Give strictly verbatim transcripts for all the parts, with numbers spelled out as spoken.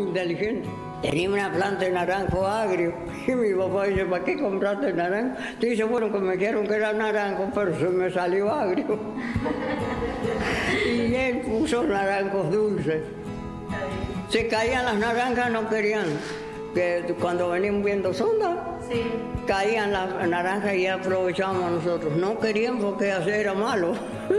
inteligente. Tenía una planta de naranjo agrio y mi papá dice, ¿para qué compraste naranjo? Dice, bueno, que me dijeron que era naranjo, pero se me salió agrio. Y él puso naranjos dulces. Se caían las naranjas, no querían. Que cuando venían viendo sonda, sí, caían las naranjas y aprovechábamos nosotros. No querían porque hacer era malo.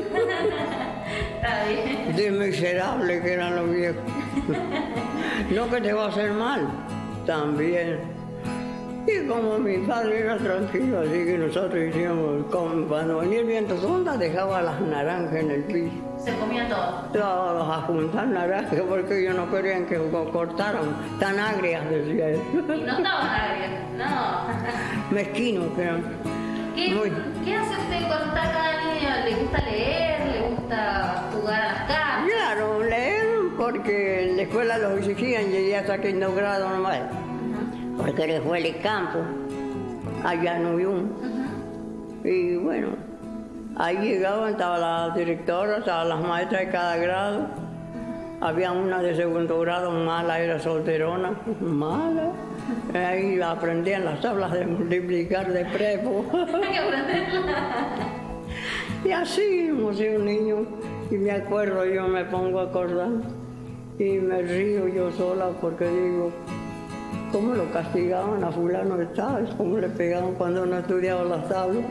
Está bien. De miserable que eran los viejos. No que te va a hacer mal, también. Y como mi padre era tranquilo, así que nosotros hicimos, como cuando venía el viento sonda, dejaba las naranjas en el piso. Se comía todo. Todos a juntar naranjas porque ellos no querían que cortaran, tan agrias, decía él. Y no estaban agrias, no. Mezquinos que eran. ¿Qué, Muy... ¿Qué hace usted cuando está cada niño? ¿Le gusta leer? ¿Le gusta jugar a las cartas? Claro, leer, porque en la escuela los exigían, llegué hasta quinto grado nomás. Uh-huh. Porque la escuela de campo, allá en Uyún. Uh-huh. Y bueno, ahí llegaban, estaba la directora, estaban las maestras de cada grado. Uh-huh. Había una de segundo grado, mala, era solterona, mala. Ahí aprendían las tablas de multiplicar de prepo. Hay que aprenderlas. Y así hemos sido niños. Y me acuerdo, yo me pongo a acordar. Y me río yo sola porque digo, ¿cómo lo castigaban a fulano de tal? ¿Cómo le pegaban cuando no estudiaba las tablas?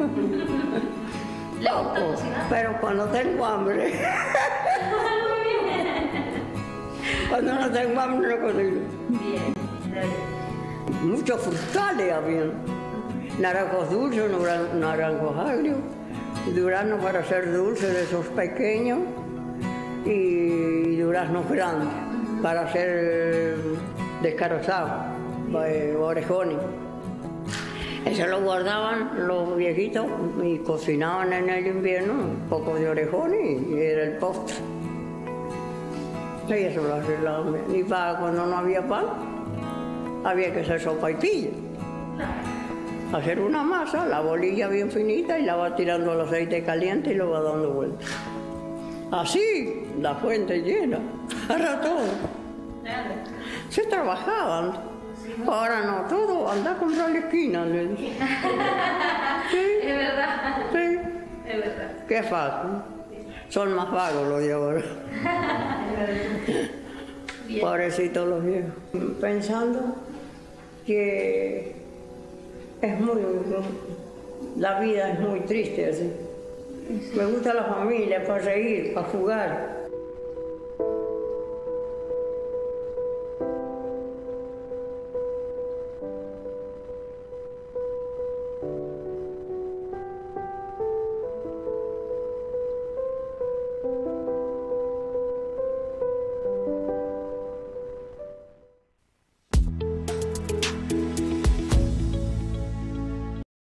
¿Le gusta cocinar? Pero cuando tengo hambre. Cuando no tengo hambre no cocino. Bien. Muchos frutales habían, naranjos dulces, naranjos agrios, duraznos para hacer dulces de esos pequeños y duraznos grandes para hacer descarozados, orejones. Eso lo guardaban los viejitos y cocinaban en el invierno un poco de orejones y era el postre. Y eso lo arreglaban bien. Y para cuando no había pan, había que hacer sopa y pilla. Hacer una masa, la bolilla bien finita y la va tirando al aceite caliente y lo va dando vueltas. Así, la fuente llena, para todo. Se trabajaban. Ahora no, todo, anda a comprar la esquina. Sí. Es verdad. Sí. Es verdad. Qué fácil. Son más vagos los de ahora. Pobrecitos los viejos. Pensando que es muy, la vida es muy triste así. Me gusta la familia, para reír, para jugar.